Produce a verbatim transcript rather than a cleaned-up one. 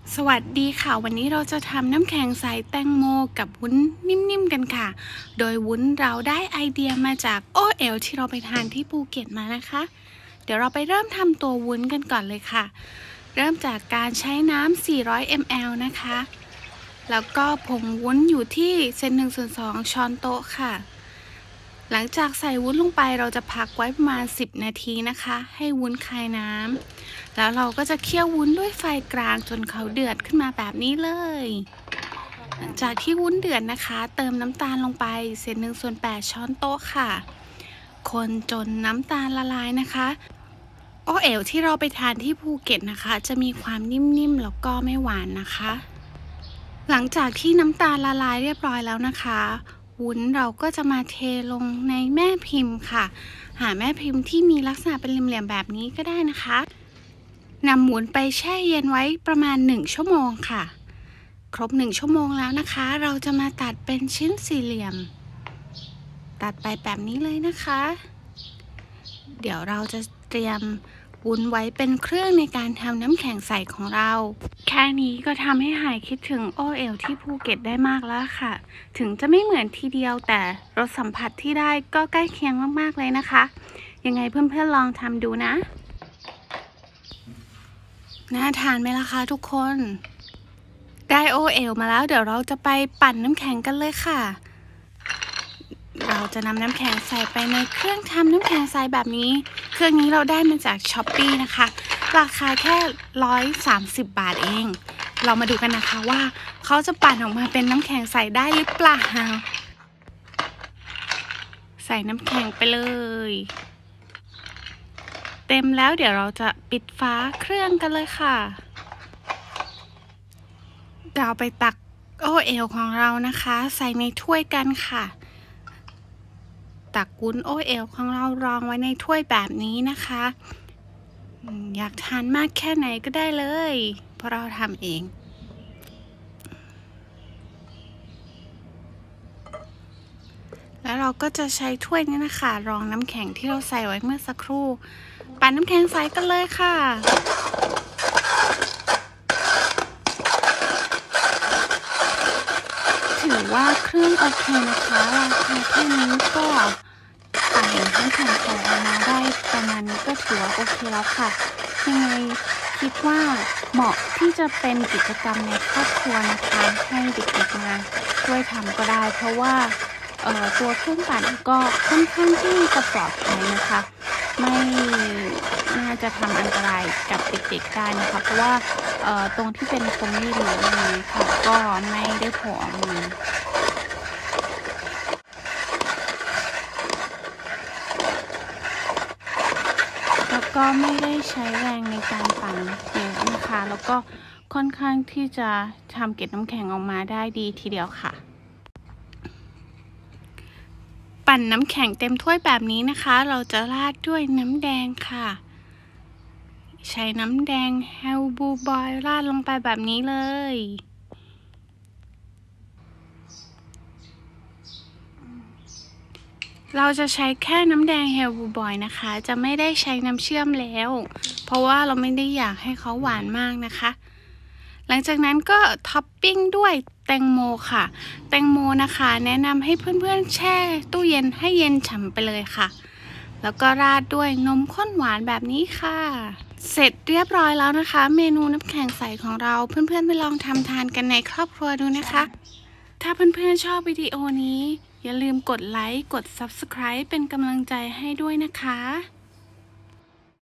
สวัสดีค่ะวันนี้เราจะทำน้ำแข็งใสแตงโมกับวุ้นนิ่มๆกันค่ะโดยวุ้นเราได้ไอเดียมาจากโอเอลที่เราไปทานที่ภูเก็ตมานะคะเดี๋ยวเราไปเริ่มทำตัววุ้นกันก่อนเลยค่ะเริ่มจากการใช้น้ำสี่ร้อยมิลลิลิตร นะคะแล้วก็ผงวุ้นอยู่ที่เศษหนึ่งส่วนสองช้อนโต๊ะค่ะหลังจากใส่วุ้นลงไปเราจะพักไว้ประมาณสิบนาทีนะคะให้วุ้นคายน้ำแล้วเราก็จะเคี่ยววุ้นด้วยไฟกลางจนเขาเดือดขึ้นมาแบบนี้เลยหลังจากที่วุ้นเดือดนะคะเติมน้ำตาลลงไปเศษหนึ่งส่วนแปดช้อนโต๊ะค่ะคนจนน้ำตาลละลายนะคะโอเอลที่เราไปทานที่ภูเก็ตนะคะจะมีความนิ่มๆแล้วก็ไม่หวานนะคะหลังจากที่น้ำตาลละลายเรียบร้อยแล้วนะคะวุ้นเราก็จะมาเทลงในแม่พิมพ์ค่ะหาแม่พิมพ์ที่มีลักษณะเป็นเหลี่ยมๆแบบนี้ก็ได้นะคะนำวุ้นไปแช่เย็นไว้ประมาณหนึ่งชั่วโมงค่ะครบหนึ่งชั่วโมงแล้วนะคะเราจะมาตัดเป็นชิ้นสี่เหลี่ยมตัดไปแบบนี้เลยนะคะเดี๋ยวเราจะเตรียมวุ้นไว้เป็นเครื่องในการทำน้ำแข็งใสของเราแค่นี้ก็ทำให้หายคิดถึงโอเอลที่ภูเก็ตได้มากแล้วค่ะถึงจะไม่เหมือนทีเดียวแต่รสสัมผัสที่ได้ก็ใกล้เคียงมากๆเลยนะคะยังไงเพื่อนๆลองทำดูนะน่าทานไหมล่ะคะทุกคนได้โอเอลมาแล้วเดี๋ยวเราจะไปปั่นน้ำแข็งกันเลยค่ะเราจะนำน้ำแข็งใส่ไปในเครื่องทำน้ำแข็งใสแบบนี้เครื่องนี้เราได้มาจากช้อปปี้นะคะราคาแค่ร้อยสามสิบบาทเองเรามาดูกันนะคะว่าเขาจะปั่นออกมาเป็นน้ำแข็งใสได้หรือเปล่าใส่น้ำแข็งไปเลยเต็มแล้วเดี๋ยวเราจะปิดฝาเครื่องกันเลยค่ะเราไปตักโอเอลของเรานะคะใส่ในถ้วยกันค่ะตักวุ้นโอเอลของเรารองไว้ในถ้วยแบบนี้นะคะอยากทานมากแค่ไหนก็ได้เลยเพราะเราทำเองแล้วเราก็จะใช้ถ้วยนี้นะคะรองน้ำแข็งที่เราใส่ไว้เมื่อสักครู่ปั่นน้ำแข็งใสกันเลยค่ะถือว่าเครื่องโอเคนะคะราคาแค่นี้ก็ปั่นน้ำแข็งใสออกมาได้ประมาณนี้ก็ถือว่าโอเคแล้วค่ะยังไงคิดว่าเหมาะที่จะเป็นกิจกรรมในครอบครัวนะคะให้เด็กๆมาช่วยทำก็ได้เพราะว่าเอ่อตัวเครื่องปั่นก็ค่อนข้างที่จะปลอดภัยนะคะไม่น่าจะทำอันตรายกับเด็กๆได้นะคะเพราะว่าเอ่อตรงที่เป็นตรงนี้หรืออะไรค่ะก็ไม่ได้โผล่ออกมาแล้วก็ไม่ได้ใช้แรงในการปั่นเยอะนะคะแล้วก็ค่อนข้างที่จะทำเกล็ดน้ำแข็งออกมาได้ดีทีเดียวค่ะปั่นน้ำแข็งเต็มถ้วยแบบนี้นะคะเราจะราดด้วยน้ำแดงค่ะใช้น้ำแดงเฮลบูบอยราดลงไปแบบนี้เลยเราจะใช้แค่น้ำแดงเฮลบูบอยนะคะจะไม่ได้ใช้น้ำเชื่อมแล้วเพราะว่าเราไม่ได้อยากให้เขาหวานมากนะคะหลังจากนั้นก็ท็อปปิ้งด้วยแตงโมค่ะแตงโมนะคะแนะนำให้เพื่อนๆแช่ตู้เย็นให้เย็นฉ่ำไปเลยค่ะแล้วก็ราดด้วยนมข้นหวานแบบนี้ค่ะเสร็จเรียบร้อยแล้วนะคะเมนูน้ำแข็งใสของเราเพื่อนๆไปลองทำทานกันในครอบครัวดูนะคะถ้าเพื่อนๆชอบวิดีโอนี้อย่าลืมกดไลค์กด ซับสไครบ์ เป็นกำลังใจให้ด้วยนะคะ